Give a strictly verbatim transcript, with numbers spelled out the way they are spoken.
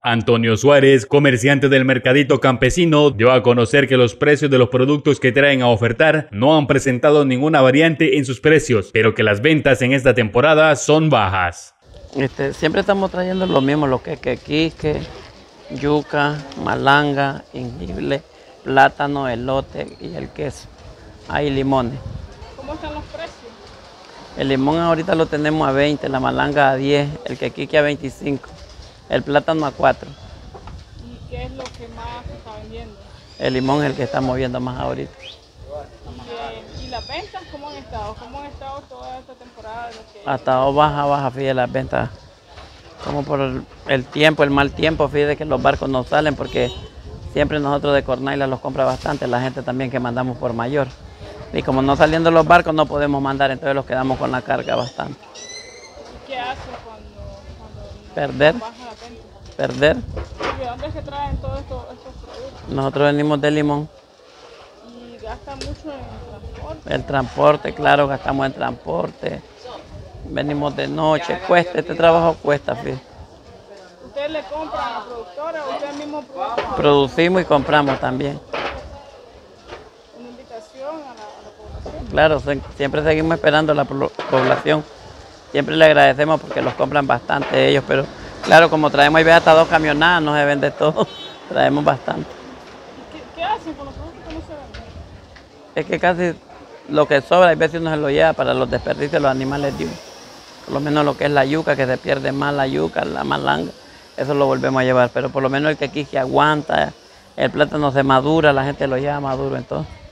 Antonio Suárez, comerciante del mercadito campesino, dio a conocer que los precios de los productos que traen a ofertar no han presentado ninguna variante en sus precios, pero que las ventas en esta temporada son bajas. Este, siempre estamos trayendo lo mismo, lo que es quequique, yuca, malanga, jengibre, plátano, elote y el queso. Hay limones. ¿Cómo están los precios? El limón ahorita lo tenemos a veinte, la malanga a diez, el quequique a veinticinco, el plátano a cuatro. ¿Y qué es lo que más se está vendiendo? El limón es el que está moviendo más ahorita. Bien. ¿Y las ventas cómo han estado? ¿Cómo han estado toda esta temporada? Que... Ha estado baja, baja, fíjate las ventas. Como por el, el tiempo, el mal tiempo, fíjate que los barcos no salen porque siempre nosotros de Cornaila los compra bastante, la gente también que mandamos por mayor. Y como no saliendo los barcos no podemos mandar, entonces los quedamos con la carga bastante. ¿Y qué hacen cuando, cuando Perder. baja la venta? Perder. ¿Y de dónde es que traen todos estos, estos productos? Nosotros venimos de Limón. ¿Y gastan mucho en transporte? El transporte, claro, gastamos en transporte. Venimos de noche, cuesta, este trabajo cuesta, fíjate. ¿Ustedes le compran a la productora o ustedes mismos producen? Producimos y compramos también. Una invitación a la, a la población. Claro, se, siempre seguimos esperando a la población. Siempre le agradecemos porque los compran bastante ellos, pero claro, como traemos ahí hasta dos camionadas, no se vende todo, traemos bastante. ¿Y qué, qué hacen con los productos que no se venden? Es que casi lo que sobra, hay veces uno se lo lleva para los desperdicios de los animales de uno. Por lo menos lo que es la yuca, que se pierde más la yuca, la malanga, eso lo volvemos a llevar. Pero por lo menos el quequique aguanta, el plátano se madura, la gente lo lleva maduro entonces.